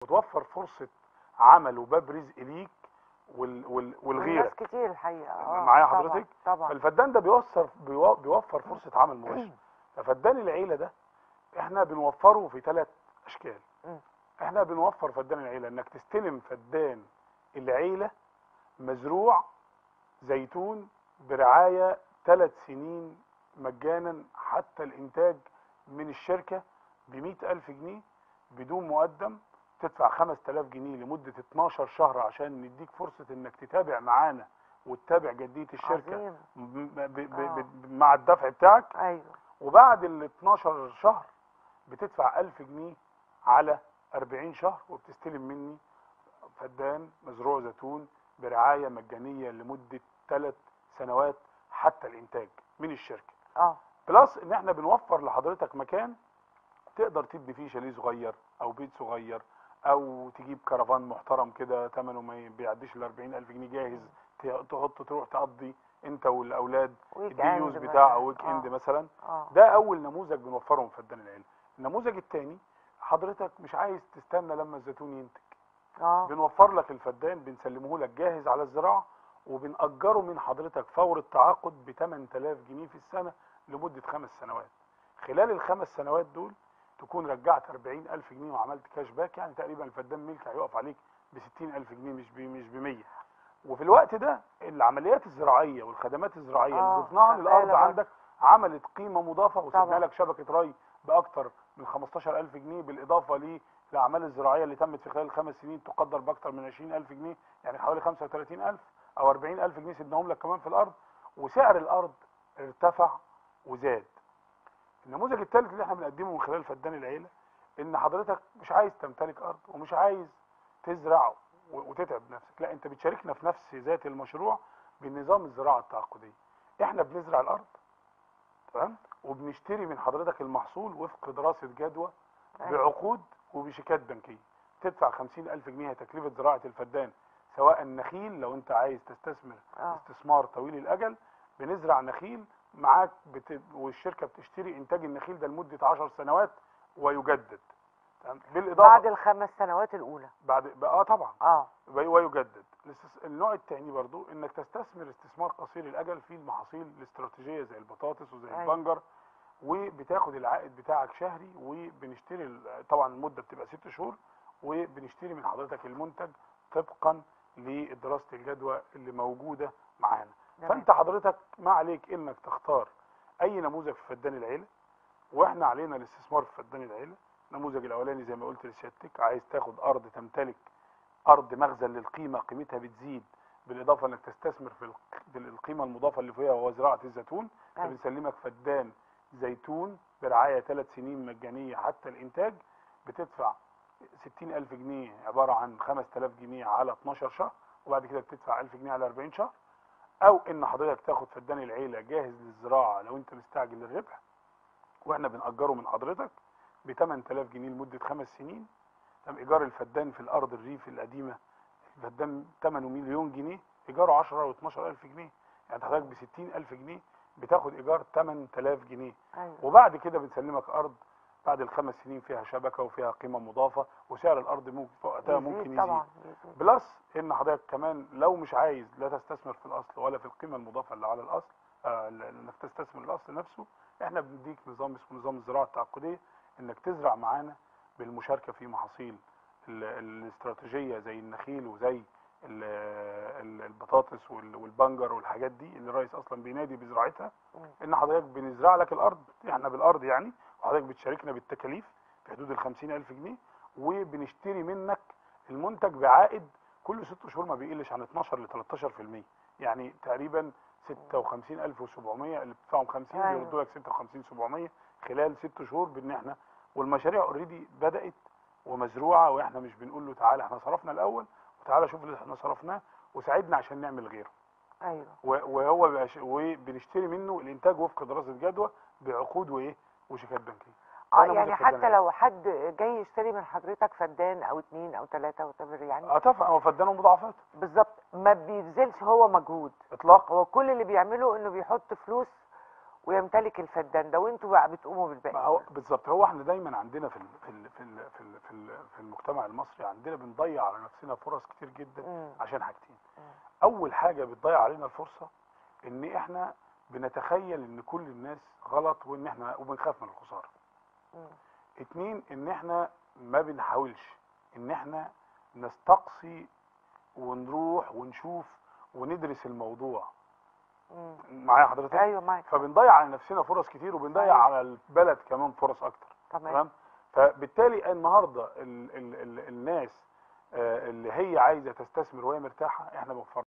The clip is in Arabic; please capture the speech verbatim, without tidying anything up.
وتوفر فرصه عمل وباب رزق ليك وال وال والغيرك. ناس كتير الحقيقه. اه معايا طبعا حضرتك؟ طبعا. فالفدان ده بيوفر بيو- بيوفر فرصه عمل مباشر. ففدان العيله ده احنا بنوفره في ثلاث اشكال. مم. احنا بنوفر فدان العيله انك تستلم فدان العيله مزروع زيتون برعايه ثلاث سنين مجانا حتى الانتاج من الشركه ب مئة ألف جنيه بدون مقدم. تدفع خمسة آلاف جنيه لمده اتناشر شهر عشان نديك فرصه انك تتابع معانا وتتابع جديه الشركه عظيم. ب- ب- ب- آه. ب- مع الدفع بتاعك. ايوه. وبعد ال اتناشر شهر بتدفع ألف جنيه على أربعين شهر وبتستلم مني فدان مزروع زيتون برعايه مجانيه لمده ثلاث سنوات حتى الانتاج من الشركه. اه بلس ان احنا بنوفر لحضرتك مكان تقدر تبني فيه شاليه صغير او بيت صغير او تجيب كرفان محترم كده ثمنه ما بيعديش ال أربعين ألف جنيه جاهز ت- تحط تروح تقضي انت والاولاد ويك الديوز اند بتاع مثلا. او ويك اند آه. مثلا. اه ده اول نموذج بنوفره من فدان العيله. النموذج الثاني حضرتك مش عايز تستنى لما الزيتون ينتج، اه بنوفر لك الفدان بنسلمه لك جاهز على الزراعه وبنأجره من حضرتك فور التعاقد ب ثمانية آلاف جنيه في السنه لمده خمس سنوات. خلال الخمس سنوات دول تكون رجعت أربعين ألف جنيه وعملت كاش باك، يعني تقريبا الفدان ملك هيقف عليك ب ستين ألف جنيه مش ب مش ب مية. وفي الوقت ده العمليات الزراعيه والخدمات الزراعيه اللي آه، ضفناها للارض شغالة عندك عملت قيمه مضافه وسبنا طبعا. لك شبكه ري باكثر من خمستاشر ألف جنيه بالاضافه للاعمال الزراعيه اللي تمت في خلال الخمس سنين تقدر باكثر من عشرين ألف جنيه، يعني حوالي خمسة وثلاثين ألف او أربعين ألف جنيه سيبناهم لك كمان في الارض. وسعر الارض ارتفع وزاد. النموذج الثالث اللي احنا بنقدمه من خلال فدان العيله ان حضرتك مش عايز تمتلك ارض ومش عايز تزرع و- وتتعب نفسك، لا انت بتشاركنا في نفس ذات المشروع بالنظام الزراعه التعاقديه. احنا بنزرع الارض تمام وبنشتري من حضرتك المحصول وفق دراسه جدوى أيوة. بعقود وبشيكات بنكيه. تدفع خمسين ألف جنيه هي تكلفه زراعه الفدان، سواء نخيل لو انت عايز تستثمر اه استثمار طويل الاجل بنزرع نخيل معاك بت... والشركه بتشتري انتاج النخيل ده لمده عشر سنوات ويجدد تمام؟ بالاضافه بعد الخمس سنوات الاولى. بعد اه طبعا اه وي- ويجدد. الاستس- النوع الثاني برضو انك تستثمر استثمار قصير الاجل في المحاصيل الاستراتيجيه زي البطاطس وزي أيوة. البنجر وبتاخد العائد بتاعك شهري وبنشتري ال- طبعا المده بتبقى ست شهور وبنشتري من حضرتك المنتج طبقا لدراسه الجدوى اللي موجوده معانا. تمام. فانت حضرتك ما عليك انك تختار اي نموذج في فدان العيله واحنا علينا الاستثمار في فدان العيله. النموذج الاولاني زي ما قلت لسيادتك عايز تاخد ارض تمتلك ارض مخزن للقيمه قيمتها بتزيد بالاضافه انك تستثمر في الق- في القيمه المضافه اللي فيها وهو زراعه الزيتون. أيوة. فبنسلمك فدان زيتون برعايه ثلاث سنين مجانيه حتى الانتاج. بتدفع ستين ألف جنيه عباره عن خمسة آلاف جنيه على اتناشر شهر وبعد كده بتدفع ألف جنيه على أربعين شهر. او ان حضرتك تاخد فدان العيله جاهز للزراعه لو انت مستعجل الربح واحنا بنأجره من حضرتك ب ثمانية آلاف جنيه لمده خمس سنين. تم ايجار الفدان في الارض الريف القديمه الفدان ثمنه مليون جنيه ايجاره عشرة و اتناشر ألف جنيه، يعني حضرتك ب ستين ألف جنيه بتاخد ايجار ثمانية آلاف جنيه. ايوه وبعد كده بنسلمك ارض بعد الخمس سنين فيها شبكه وفيها قيمه مضافه وسعر الارض ممكن في وقتها يزيد ممكن يزيد. طبعا يزيد. بلس ان حضرتك كمان لو مش عايز لا تستثمر في الاصل ولا في القيمه المضافه اللي على الاصل آه، انك تستثمر الاصل نفسه، احنا بنديك نظام اسمه نظام الزراعه التعاقديه انك تزرع معانا بالمشاركه في محاصيل ال- الاستراتيجيه زي النخيل وزي ال- ال- البطاطس وال- والبنجر والحاجات دي اللي الرئيس اصلا بينادي بزراعتها. مم. ان حضرتك بنزرع لك الارض احنا بالارض يعني وحضرتك بتشاركنا بالتكاليف في حدود ال خمسين ألف جنيه وبنشتري منك المنتج بعائد كل ست شهور ما بيقلش عن اتناشر ل تلتاشر في المية، يعني تقريبا ستة وخمسين ألف وسبعمية اللي بتدفعهم خمسين أيوة. بيردوا لك ستة وخمسين سبعمية خلال ست شهور بان احنا والمشاريع اوريدي بدات ومزروعه واحنا مش بنقول له تعالى احنا صرفنا الاول وتعالى شوف اللي احنا صرفناه وساعدنا عشان نعمل غيره. ايوه و- وهو بيبقى ش- وبنشتري منه الانتاج وفق دراسه جدوى بعقود وايه وشيكات بنكيه. اه فأنا يعني متفدان حتى عليه. لو حد جاي يشتري من حضرتك فدان او اتنين او تلاته وتبر يعني اه طبعا هو فدان مضاعفات بالظبط ما بيبذلش هو مجهود، اطلاقا. هو كل اللي بيعمله انه بيحط فلوس ويمتلك الفدان ده وانتوا بقى بتقوموا ما بالباقي هو كله. بالظبط، هو احنا دايما عندنا في ال في ال في ال في ال في, ال في المجتمع المصري عندنا بنضيع على نفسنا فرص كتير جدا مم. عشان حاجتين. مم. اول حاجه بتضيع علينا الفرصه ان احنا بنتخيل ان كل الناس غلط وان احنا وبنخاف من الخساره. مم. اتنين، ان احنا ما بنحاولش ان احنا نستقصي ونروح ونشوف وندرس الموضوع. مم. معايا حضرتك؟ ايوه معاك. فبنضيع على نفسنا فرص كتير وبنضيع أيوة. على البلد كمان فرص اكتر. تمام. تمام. فبالتالي النهارده ال ال ال الناس آه، اللي هي عايزه تستثمر وهي مرتاحه احنا بنفرض